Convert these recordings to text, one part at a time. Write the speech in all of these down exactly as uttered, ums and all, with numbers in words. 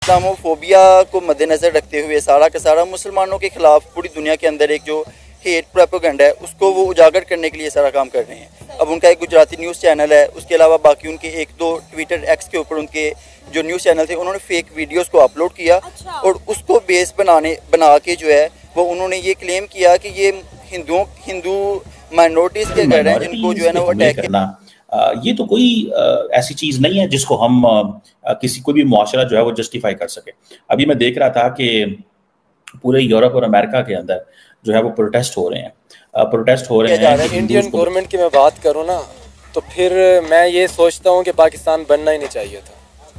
Islamophobia को मद्देनज़र रखते हुए सारा का सारा मुसलमानों के ख़िलाफ़ पूरी दुनिया के अंदर एक जो हेट प्रोपेगेंडा है उसको वो उजागर करने के लिए सारा काम कर रहे हैं। अब उनका एक गुजराती न्यूज़ चैनल है, उसके अलावा बाकी उनके एक दो ट्विटर एक्स के ऊपर उनके जो न्यूज़ चैनल थे उन्होंने फेक वीडियोस को अपलोड किया और उसको बेस बनाने बना के जो है वो उन्होंने ये क्लेम किया कि ये हिंदुओं हिंदू माइनॉरिटीज़ के घर हैं जिनको जो है ना वो अटैक करना। ये तो कोई ऐसी चीज नहीं है जिसको हम किसी कोई भी मुआशरा जो है वो जस्टिफाई कर सके। अभी मैं देख रहा था कि पूरे यूरोप और अमेरिका के अंदर जो है वो प्रोटेस्ट हो रहे हैं प्रोटेस्ट हो रहे हैं कि इंडियन गवर्नमेंट की मैं बात करूं ना तो फिर मैं ये सोचता हूं कि पाकिस्तान बनना ही नहीं चाहिए था।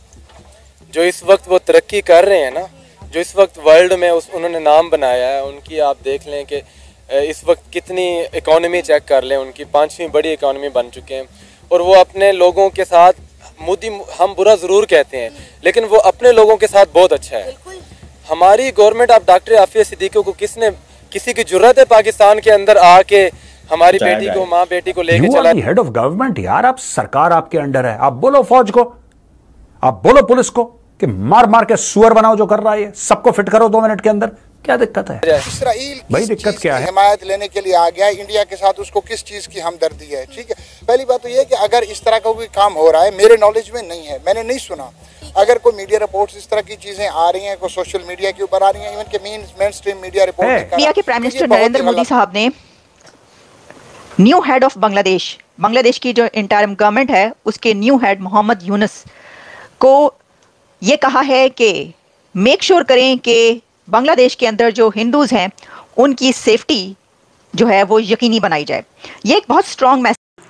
जो इस वक्त वो तरक्की कर रहे हैं ना, जो इस वक्त वर्ल्ड में उस उन्होंने नाम बनाया है, उनकी आप देख लें कि इस वक्त कितनी इकोनॉमी चेक कर लें, उनकी पांचवी बड़ी इकोनॉमी बन चुके हैं और वो अपने लोगों के साथ मोदी हम बुरा ज़रूर कहते हैं लेकिन वो अपने लोगों के साथ बहुत अच्छा है। हमारी गवर्नमेंट, आप डॉक्टर आफिया सिद्दीकी को किसने किसी की जुर्रत है पाकिस्तान के अंदर आके हमारी बेटी को माँ बेटी को लेके चला? हेड ऑफ गवर्नमेंट यार, आप सरकार आपके अंडर है, आप बोलो फौज को, आप बोलो पुलिस को कि मार मार के सुअर बनाओ जो कर रहा है, सबको फिट करो दो मिनट के अंदर। क्या दिक्कत है? इसराइल भाई दिक्कत क्या है? हिमायत लेने के लिए आ गया है इंडिया के साथ, उसको किस चीज की हमदर्दी है? ठीक है, पहली बात तो ये है कि अगर इस तरह का कोई काम हो रहा है, मेरे नॉलेज में नहीं है, मैंने नहीं सुना। अगर कोई मीडिया रिपोर्ट्स इस तरह की चीजें आ रही हैं, कोई सोशल मीडिया के ऊपर आ रही हैं, इवन के main mainstream media report India के प्राइम मिनिस्टर नरेंद्र मोदी साहब ने new head of Bangladesh Bangladesh की जो इंटरिम गवर्नमेंट है उसके न्यू हेड मोहम्मद यूनुस को ये कहा है कि मेक श्योर करें कि बांग्लादेश के अंदर जो हिंदूज हैं उनकी सेफ्टी जो है वो यकीनी बनाई जाए। ये एक बहुत स्ट्रॉन्ग मैसेज।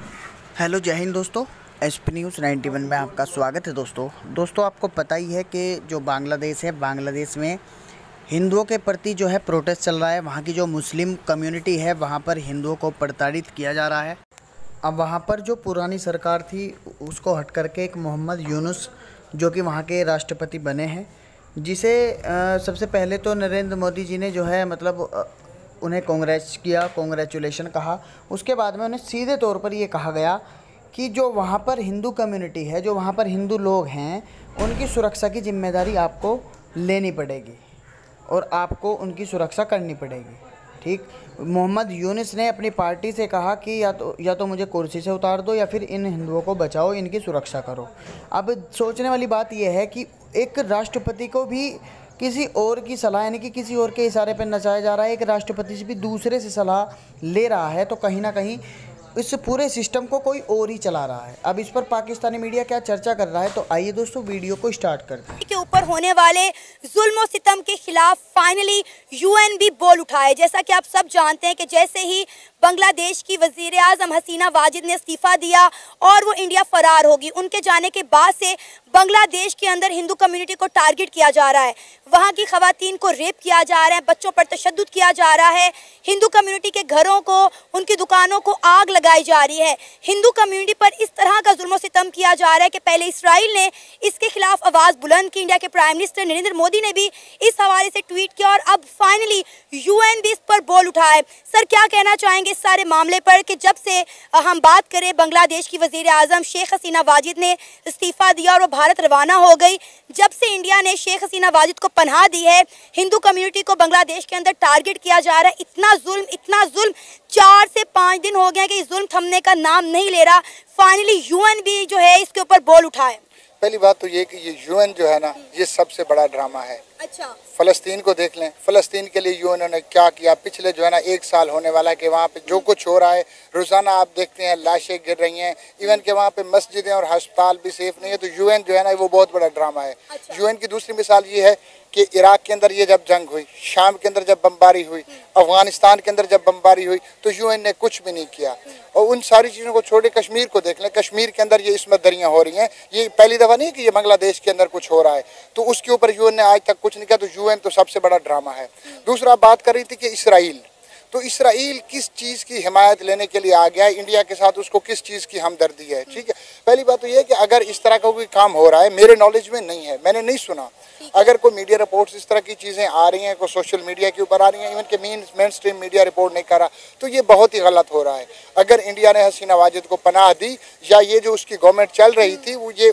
हेलो, जय हिंद दोस्तों, एसपी न्यूज़ इक्यानवे में आपका स्वागत है। दोस्तों दोस्तों आपको पता ही है कि जो बांग्लादेश है, बांग्लादेश में हिंदुओं के प्रति जो है प्रोटेस्ट चल रहा है। वहाँ की जो मुस्लिम कम्युनिटी है वहाँ पर हिंदुओं को प्रताड़ित किया जा रहा है। अब वहाँ पर जो पुरानी सरकार थी उसको हट करके एक मोहम्मद यूनुस जो कि वहाँ के राष्ट्रपति बने हैं, जिसे आ, सबसे पहले तो नरेंद्र मोदी जी ने जो है मतलब आ, उन्हें कांग्रेस किया, कांग्रेचुलेशन कहा। उसके बाद में उन्हें सीधे तौर पर ये कहा गया कि जो वहाँ पर हिंदू कम्युनिटी है, जो वहाँ पर हिंदू लोग हैं, उनकी सुरक्षा की जिम्मेदारी आपको लेनी पड़ेगी और आपको उनकी सुरक्षा करनी पड़ेगी। ठीक, मोहम्मद यूनुस ने अपनी पार्टी से कहा कि या तो या तो मुझे कुर्सी से उतार दो या फिर इन हिंदुओं को बचाओ, इनकी सुरक्षा करो। अब सोचने वाली बात यह है कि एक राष्ट्रपति को भी किसी और की सलाह, यानी कि किसी और के इशारे पर नचाया जा रहा है, एक राष्ट्रपति से भी दूसरे से सलाह ले रहा है, तो कहीं ना कहीं इस पूरे सिस्टम को कोई और ही चला रहा है। अब इस पर पाकिस्तानी मीडिया क्या चर्चा कर रहा है, तो आइए दोस्तों वीडियो को स्टार्ट करते हैं। के ऊपर होने वाले जुल्म और सितम के खिलाफ फाइनली यूएन भी बोल उठाए। जैसा कि आप सब जानते हैं कि जैसे ही बांग्लादेश की वजीर आजम हसीना वाजिद ने इस्तीफा दिया और वो इंडिया फरार होगी, उनके जाने के बाद से बांग्लादेश के अंदर हिंदू कम्युनिटी को टारगेट किया जा रहा है, वहाँ की खवातीन को रेप किया जा रहा है, बच्चों पर तशद्दुद किया जा रहा है, हिंदू कम्युनिटी के घरों को, उनकी दुकानों को आग लगाई जा रही है। हिंदू कम्युनिटी पर इस तरह का जुल्म सितम किया जा रहा है कि पहले इसराइल ने इसके खिलाफ आवाज़ बुलंद की, इंडिया के प्राइम मिनिस्टर नरेंद्र मोदी ने भी इस हवाले से ट्वीट किया और अब फाइनली यूएन भी इस पर बोल उठाए। सर, क्या कहना चाहेंगे इस सारे मामले पर कि जब से हम बात करें बांग्लादेश की वजीर आजम शेख हसीना वाजिद ने इस्तीफा दिया और वो भारत रवाना हो गई, जब से इंडिया ने शेख हसीना वाजिद को पनाह दी है, हिंदू कम्युनिटी को बांग्लादेश के अंदर टारगेट किया जा रहा है। इतना जुल्म इतना जुल्म चार से पाँच दिन हो गए कि जुल्म थमने का नाम नहीं ले रहा। फाइनली यूएन भी जो है इसके ऊपर बोल उठाए। पहली बात तो ये कि ये यूएन जो है ना, ये सबसे बड़ा ड्रामा है। अच्छा, फलस्तीन को देख लें, फलस्तीन के लिए यूएन ने क्या किया। पिछले जो है ना एक साल होने वाला है कि वहाँ पे जो कुछ हो रहा है, रोजाना आप देखते हैं लाशें गिर रही हैं, इवन के वहाँ पे मस्जिदें और अस्पताल भी सेफ नहीं है। तो यूएन जो है ना वो बहुत बड़ा ड्रामा है। अच्छा। यूएन की दूसरी मिसाल ये है कि इराक के अंदर ये जब जंग हुई, शाम के अंदर जब बमबारी हुई, अफगानिस्तान के अंदर जब बमबारी हुई, तो यूएन ने कुछ भी नहीं किया। और उन सारी चीज़ों को छोड़े कश्मीर को देख लें, कश्मीर के अंदर ये इसमत दरियाँ हो रही हैं, ये पहली दफ़ा नहीं कि ये बांग्लादेश के अंदर कुछ हो रहा है, तो उसके ऊपर यूएन ने आज तक कुछ नहीं किया। तो यूएन तो सबसे बड़ा ड्रामा है। दूसरा बात कर रही थी कि इसराइल, तो इसराइल किस चीज़ की हिमायत लेने के लिए आ गया है इंडिया के साथ, उसको किस चीज़ की हमदर्दी है? ठीक है, पहली बात तो ये है कि अगर इस तरह का कोई काम हो रहा है, मेरे नॉलेज में नहीं है, मैंने नहीं सुना। अगर कोई मीडिया रिपोर्ट्स इस तरह की चीज़ें आ रही हैं, कोई सोशल मीडिया के ऊपर आ रही हैं, इवन के main mainstream media report नहीं कर रहा, तो ये बहुत ही गलत हो रहा है। अगर इंडिया ने हसीना वाजिद को पनाह दी या ये जो उसकी गवर्नमेंट चल रही थी वो ये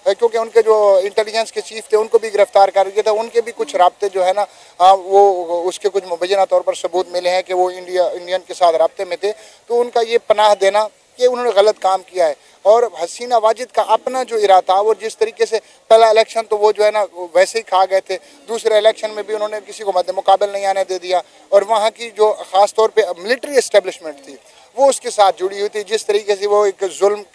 क्योंकि उनके जो इंटेलिजेंस के चीफ थे उनको भी गिरफ्तार कर दिया था, उनके भी कुछ राब्ते जो है ना वो उसके कुछ मुबैना तौर पर सबूत मिले हैं कि वो इंडिया इंडियन के साथ राब्ते में थे। तो उनका ये पनाह देना कि उन्होंने गलत काम किया है। और हसीना वाजिद का अपना जो इरादा और जिस तरीके से पहला इलेक्शन तो वो जो है ना वैसे ही खा गए थे, दूसरे इलेक्शन में भी उन्होंने किसी को मद्दे मुकाबल नहीं आने दे दिया, और वहाँ की जो ख़ास तौर पे मिलिट्री एस्टेब्लिशमेंट थी वो उसके साथ जुड़ी हुई थी। जिस तरीके से वो एक जुल्म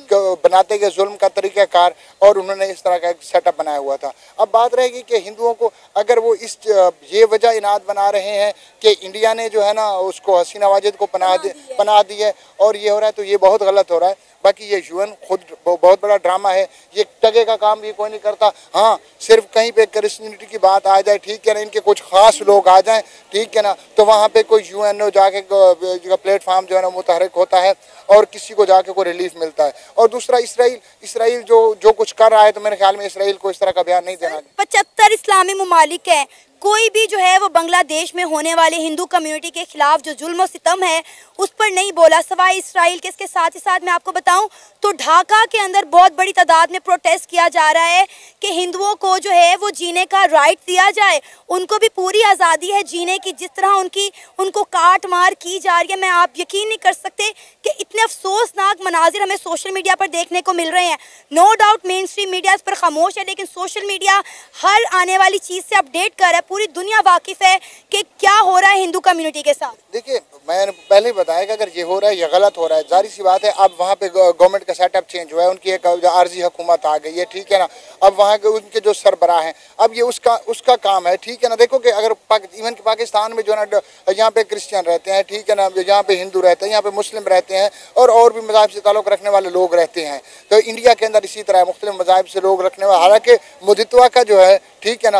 बनाते गए, जुल्म का तरीक़ाकार, और उन्होंने इस तरह का एक सेटअप बनाया हुआ था। अब बात रहेगी कि हिंदुओं को अगर वो इस ये वजह इनाद बना रहे हैं कि इंडिया ने जो है ना उसको हसीना वाजिद को पनाह दी पनाह दी है और ये हो रहा है, तो ये बहुत गलत हो रहा है। बाकी ये यूएन खुद बहुत बड़ा ड्रामा है, ये टगे का काम भी कोई नहीं करता। हाँ, सिर्फ कहीं पे क्रिश्चियनिटी की बात आ जाए, ठीक है ना, इनके कुछ खास लोग आ जाएं, ठीक है ना, तो वहाँ पे कोई यूएनओ जाके प्लेटफार्म जो है ना मुतहरिक होता है और किसी को जाके कोई रिलीफ मिलता है। और दूसरा इसराइल इसराइल जो जो कुछ कर रहा है, तो मेरे ख्याल में इसराइल को इस तरह का बयान नहीं देना। पचहत्तर इस्लामी मुमालिक हैं, कोई भी जो है वो बांग्लादेश में होने वाले हिंदू कम्युनिटी के खिलाफ जो जुल्म और सितम है उस पर नहीं बोला, सवाए इसराइल के। इसके साथ ही साथ मैं आपको बताऊं तो ढाका के अंदर बहुत बड़ी तादाद में प्रोटेस्ट किया जा रहा है कि हिंदुओं को जो है वो जीने का राइट दिया जाए, उनको भी पूरी आज़ादी है जीने की। जिस तरह उनकी उनको काट मार की जा रही है, मैं आप यकीन नहीं कर सकते कि इतने अफसोसनाक मनाजिर हमें सोशल मीडिया पर देखने को मिल रहे हैं। No doubt mainstream media इस पर खामोश है, लेकिन सोशल मीडिया हर आने वाली चीज़ से अपडेट कर रहा है। पूरी दुनिया वाकिफ है कि क्या हो रहा है हिंदू कम्युनिटी के साथ। देखिए, मैंने पहले बताया कि अगर ये हो रहा है, ये गलत हो रहा है, जाहिर सी बात है। अब वहाँ पे गवर्नमेंट का सेटअप चेंज हुआ है, उनकी एक आर्जी हुकूमत आ गई है, ठीक है ना। अब वहाँ के उनके जो सरबराह हैं, अब ये उसका उसका काम है, ठीक है ना। देखो कि अगर इवन कि पाकिस्तान में जो है ना यहाँ पे क्रिश्चियन रहते हैं, ठीक है ना, यहाँ पे हिंदू रहते हैं, यहाँ पे मुस्लिम रहते हैं, और और भी मज़ाहिब से ताल्लुक़ रखने वाले लोग रहते हैं। तो इंडिया के अंदर इसी तरह मुख्तलिफ मज़ाहिब से लोग रखने वाले, हालांकि मुदितवा का जो है, ठीक है ना,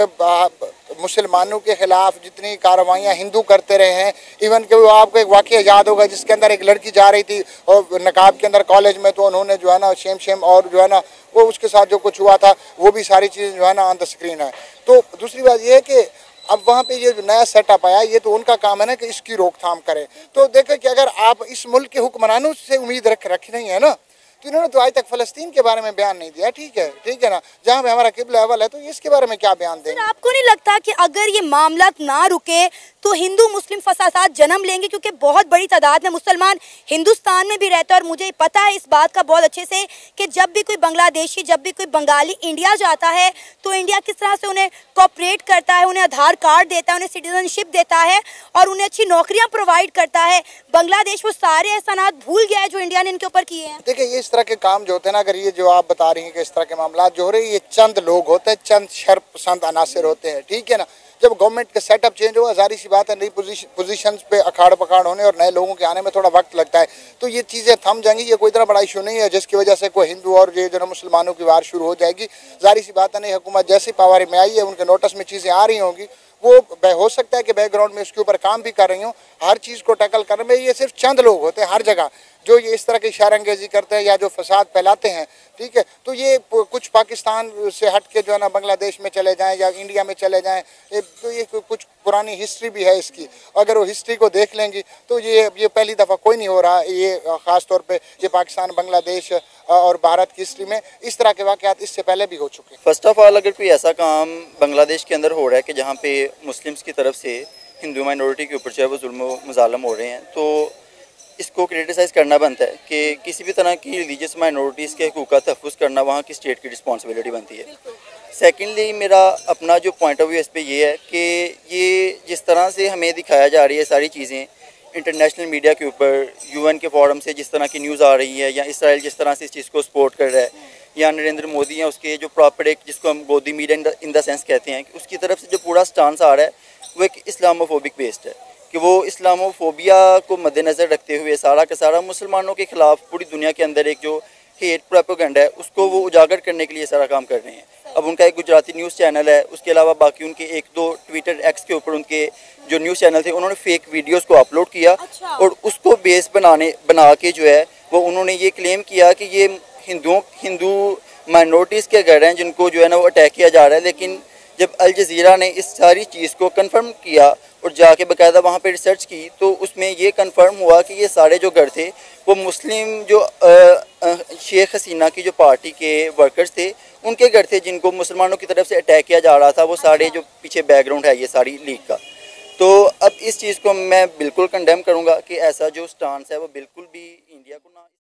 तो मुसलमानों के खिलाफ जितनी कार्रवाइयाँ हिंदू करते रहे हैं, इवन कि वो आपको एक वाक़या याद होगा जिसके अंदर एक लड़की जा रही थी और नकाब के अंदर कॉलेज में, तो उन्होंने जो है ना शेम शेम और जो है ना वो उसके साथ जो कुछ हुआ था वो भी सारी चीज़ें जो है ना ऑन द स्क्रीन है। तो दूसरी बात ये है कि अब वहाँ पे ये जो नया सेटअप आया, ये तो उनका काम है ना कि इसकी रोकथाम करें। तो देखें कि अगर आप इस मुल्क के हुक्मरानों से उम्मीद रख रख नहीं है ना, तो इन्होंने तो आज तक फ़लस्तीन के बारे में बयान नहीं दिया, ठीक है ठीक है ना, जहाँ पे हमारा किबला अव्वल है, तो इसके बारे में क्या बयान देंगे? आपको नहीं लगता कि अगर ये मामला ना रुके तो हिंदू मुस्लिम फसादात जन्म लेंगे? क्योंकि बहुत बड़ी तादाद में मुसलमान हिंदुस्तान में भी रहते हैं, और मुझे पता है इस बात का बहुत अच्छे से कि जब भी कोई बांग्लादेशी, जब भी कोई बंगाली इंडिया जाता है तो इंडिया किस तरह से उन्हें कोऑपरेट करता है, उन्हें आधार कार्ड देता है, उन्हें सिटीजनशिप देता है और उन्हें अच्छी नौकरियाँ प्रोवाइड करता है। बांग्लादेश वो सारे एहसानात भूल गया है जो इंडिया ने इनके ऊपर किए हैं। देखिए, ये इस तरह के काम जो होते हैं ना, अगर ये जो आप बता रही हैं कि इस तरह के मामला जो हो रहे हैं, ये चंद लोग होते हैं, चंद शरपसंद अनासिर होते हैं, ठीक है ना। जब गवर्नमेंट का सेटअप चेंज हुआ, जाहिर सी बात है नई पोजीशन पोजीशन पे अखाड़ पखाड़ होने और नए लोगों के आने में थोड़ा वक्त लगता है, तो ये चीज़ें थम जाएंगी। ये कोई इतना बड़ा इशू नहीं है जिसकी वजह से कोई हिंदू और ये जो मुसलमानों की वार शुरू हो जाएगी। जाहिर सी बात है नई हुकूमत जैसी पावर में आई है, उनके नोटिस में चीज़ें आ रही होंगी, वो हो सकता है कि बैकग्राउंड में उसके ऊपर काम भी कर रही हूँ। हर चीज़ को टैकल करने में ये सिर्फ चंद लोग होते हैं हर जगह जो ये इस तरह की इशारंगेजी करते हैं या जो फसाद फैलाते हैं, ठीक है। तो ये कुछ पाकिस्तान से हट के जो है ना बांग्लादेश में चले जाएं या इंडिया में चले जाएं, तो ये कुछ पुरानी हिस्ट्री भी है इसकी। अगर वो हिस्ट्री को देख लेंगी तो ये ये पहली दफ़ा कोई नहीं हो रहा। ये ख़ास तौर पे ये पाकिस्तान, बांग्लादेश और भारत की हिस्ट्री में इस तरह के वाक़यात इससे पहले भी हो चुके हैं। फर्स्ट ऑफ ऑल, अगर कोई ऐसा काम बांग्लादेश के अंदर हो रहा है कि जहाँ पे मुस्लिम्स की तरफ से हिंदू माइनॉरिटी के ऊपर जो है वो जुल्म मुज़ालम हो रहे हैं, तो इसको क्रिटिसाइज़ करना बनता है कि किसी भी तरह की रिलीजियस माइनॉरिटीज़ के हकूक़ का तहफ़्फ़ुज़ करना वहाँ की स्टेट की रिस्पॉन्सिबिलिटी बनती है। सेकेंडली, मेरा अपना जो पॉइंट ऑफ व्यू इस पर ये है कि ये जिस तरह से हमें दिखाया जा रही है सारी चीज़ें इंटरनेशनल मीडिया के ऊपर, यूएन के फोरम से जिस तरह की न्यूज़ आ रही है, या इसराइल जिस तरह से इस चीज़ को सपोर्ट कर रहा है, या नरेंद्र मोदी हैं उसके जो प्रॉपर एक जिसको हम गोदी मीडिया इन द सेंस कहते हैं, कि उसकी तरफ से जो पूरा स्टांस आ रहा है वो एक इस्लामोफोबिक बेस्ड है, कि वो इस्लामोफोबिया को मद्देनज़र रखते हुए सारा का सारा मुसलमानों के ख़िलाफ़ पूरी दुनिया के अंदर एक जो हेट प्रोपेगेंडा है उसको वो उजागर करने के लिए सारा काम कर रहे हैं। अब उनका एक गुजराती न्यूज़ चैनल है, उसके अलावा बाकी उनके एक दो ट्विटर एक्स के ऊपर उनके जो न्यूज़ चैनल थे उन्होंने फेक वीडियोस को अपलोड किया। अच्छा। और उसको बेस बनाने बना के जो है वो उन्होंने ये क्लेम किया कि ये हिंदुओं हिंदू माइनॉरिटीज़ के घर हैं जिनको जो है ना वो अटैक किया जा रहा है। लेकिन जब अल जज़ीरा ने इस सारी चीज़ को कंफर्म किया और जाके बाकायदा वहाँ पे रिसर्च की तो उसमें ये कंफर्म हुआ कि ये सारे जो घर थे वो मुस्लिम जो आ, आ, शेख हसीना की जो पार्टी के वर्कर्स थे उनके घर थे, जिनको मुसलमानों की तरफ से अटैक किया जा रहा था। वो सारे जो पीछे बैकग्राउंड है ये सारी लीग का। तो अब इस चीज़ को मैं बिल्कुल कंडेम करूँगा कि ऐसा जो स्टांस है वो बिल्कुल भी इंडिया को ना